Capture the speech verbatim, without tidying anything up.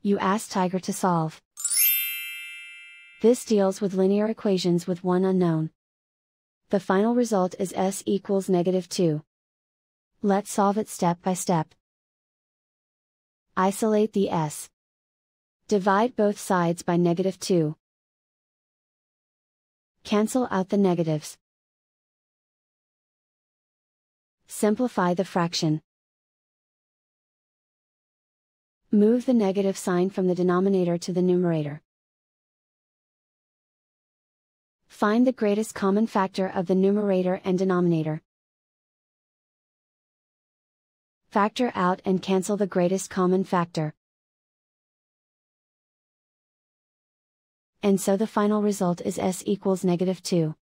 you ask Tiger to solve. This deals with linear equations with one unknown. The final result is s equals negative two. Let's solve it step by step. Isolate the s. Divide both sides by negative two. Cancel out the negatives. Simplify the fraction. Move the negative sign from the denominator to the numerator. Find the greatest common factor of the numerator and denominator. Factor out and cancel the greatest common factor. And so the final result is s equals negative two.